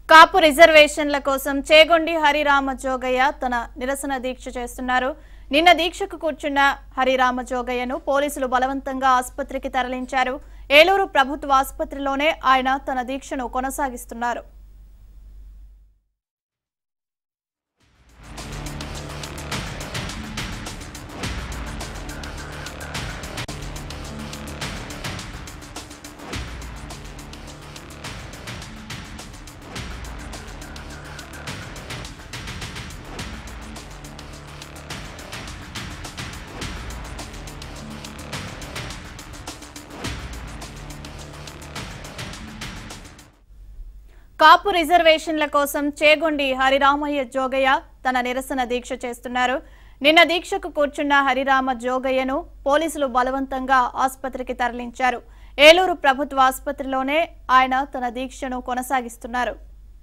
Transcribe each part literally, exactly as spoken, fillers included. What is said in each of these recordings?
కాపు రిజర్వేషన్ల కోసం చేగొండి హరిరామ జోగయ్య తన నిరసన దీక్ష చేస్తున్నారు. నిన్న దీక్షకు కూర్చున్న హరిరామ జోగయ్యను పోలీసులు బలవంతంగా ఆసుపత్రికి తరలించారు. ఏలూరు ప్రభుత్వ ఆసుపత్రిలోనే ఆయన తన దీక్షను కొనసాగిస్తున్నారు. కాపు రిజర్వేషన్ల కోసం చేగొండి హరిరామయ్య జోగయ్య తన నిరసన దీక్ష చేస్తున్నారు. నిన్న దీక్షకు కూర్చున్న హరిరామ జోగయ్యను పోలీసులు బలవంతంగా ఆసుపత్రికి తరలించారు. ఏలూరు ప్రభుత్వ ఆసుపత్రిలోనే ఆయన తన దీక్షను కొనసాగిస్తున్నారు.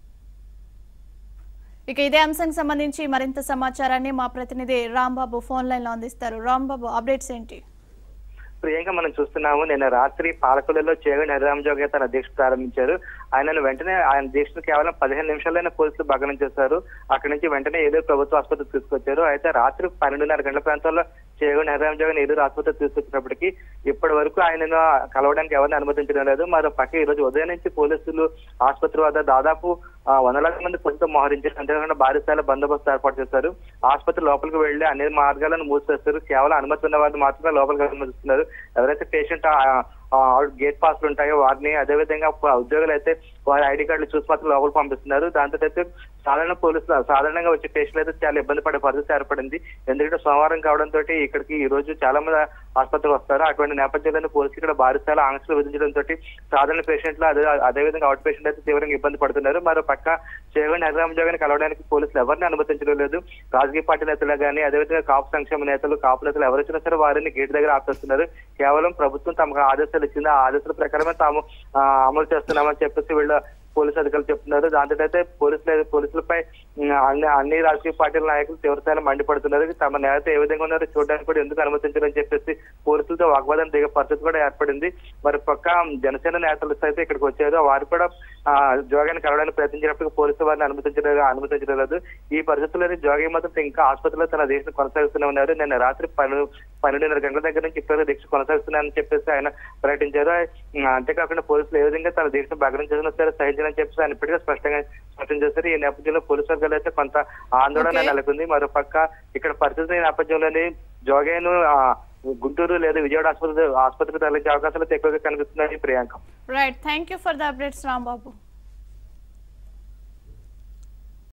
ఇక ఇదే అంశానికి సంబంధించి మరింత సమాచారాన్ని మా ప్రతినిధి రాంబాబు ఫోన్ లైన్ లో అందిస్తారు. రాంబాబు, అప్డేట్స్ ఏంటి? ప్రియాంక, మనం చూస్తున్నాము నిన్న రాత్రి పాలకొల్లులో చేగొండి హరిరామ జోగయ్య తన దీక్ష ప్రారంభించారు. ఆయనను వెంటనే ఆయన దీక్షను కేవలం పదిహేను నిమిషాలైనా పోలీసులు భగ్నం చేశారు. అక్కడి నుంచి వెంటనే ఏలూరు ప్రభుత్వ ఆసుపత్రికి తీసుకొచ్చారు. అయితే రాత్రి పన్నెండున్నర గంటల ప్రాంతంలో చేగొండి హరిరామ జోగయ్య ఏలూరు ఆసుపత్రికి తీసుకొచ్చినప్పటికీ ఇప్పటి వరకు ఆయనను కలవడానికి ఎవరిని అనుమతించడం లేదు. మరో పక్క ఈ రోజు ఉదయం నుంచి పోలీసులు ఆసుపత్రి వద్ద దాదాపు వందలాది మంది పోలీసులు మోహరించారు. అంతేకాకుండా భారీ స్థాయిలో బందోబస్తు ఏర్పాటు చేశారు. ఆసుపత్రి లోపలికి వెళ్లి అన్ని మార్గాలను మూసివేస్తారు. కేవలం అనుమతి ఉన్న వారిని మాత్రమే లోపలికి అనుమతిస్తున్నారు. ఎవరైతే పేషెంట్ గేట్ పాస్లు ఉంటాయో వారిని, అదేవిధంగా ఉద్యోగులు అయితే వారి ఐడి కార్డులు చూసి మాత్రం లోపలికి పంపిస్తున్నారు. దాంతో అయితే సాధారణ పోలీసులు సాధారణంగా వచ్చే పేషెంట్లు అయితే చాలా ఇబ్బంది పడే పరిస్థితి ఏర్పడింది. ఎందుకంటే సోమవారం కావడంతో ఇక్కడికి ఈ రోజు చాలా మంది ఆసుపత్రికి వస్తారు. అటువంటి నేపథ్యంలో పోలీసులు ఇక్కడ భారీ స్థాయిలో ఆంక్షలు విధించడంతో సాధారణ పేషెంట్లు అదే అదేవిధంగా అవుట్ పేషెంట్ అయితే తీవ్రంగా ఇబ్బంది పడుతున్నారు. మరో పక్క చేగొండి హరిరామ జోగయ్యని కలవడానికి పోలీసులు ఎవరిని అనుమతించడం లేదు. రాజకీయ పార్టీ నేతలు కానీ, అదేవిధంగా కాపు సంక్షేమ నేతలు, కాపు నేతలు ఎవరు వచ్చినా సరే వారిని గేట్ దగ్గర ఆపేస్తున్నారు. కేవలం ప్రభుత్వం తమకు ఆదేశాలు ఇచ్చింది, ఆ ఆదేశాల ప్రకారమే తాము అమలు చేస్తున్నామని చెప్పేసి వీళ్ళు పోలీసు అధికారులు చెప్తున్నారు. దాంతో అయితే పోలీసులు పోలీసులపై అన్ని అన్ని రాజకీయ పార్టీల నాయకులు తీవ్రస్థాయిలో మండిపడుతున్నారు. తమ నేత ఏ విధంగా ఉన్నారో చూడడానికి కూడా ఎందుకు అనుమతించారని చెప్పేసి పోలీసులతో వాగ్వాదం దిగే పరిస్థితి కూడా ఏర్పడింది. మరి పక్క జనసేన నేతలు అయితే ఇక్కడికి వచ్చారు. వారు కూడా జోగయ్యని కలవడానికి ప్రయత్నించినప్పుడు పోలీసులు వారిని అనుమతించలేదు అనుమతించలేదు ఈ పరిస్థితుల్లో జోగయ్య మాత్రం ఇంకా ఆసుపత్రిలో తన దీక్ష కొనసాగిస్తూనే ఉన్నారు. నిన్న రాత్రి పన్నెండు పన్నెండున్నర గంటల దగ్గర నుంచి ఇప్పుడు దీక్ష కొనసాగిస్తున్నారని చెప్పేసి ఆయన ప్రకటించారు. అంతేకాకుండా పోలీసులు ఏ విధంగా తన దీక్షను భగ్నం చేసినా సరే సహించాలని చెప్పేసి ఆయన ఇప్పటికే స్పష్టంగా స్పష్టం చేశారు. ఈ నేపథ్యంలో పోలీసు వర్గాలు అయితే కొంత ఆందోళన నెలకొంది. మరో పక్క ఇక్కడ పరిస్థితి నేపథ్యంలోని జోగయ్యను గుంటూరు లేదా విజయవాడ ఆసుపత్రి ఆసుపత్రికి తరలించే అవకాశాలు ఎక్కువగా కనిపిస్తున్నాయి. Priyanka, right, thank you for the updates Rambabu.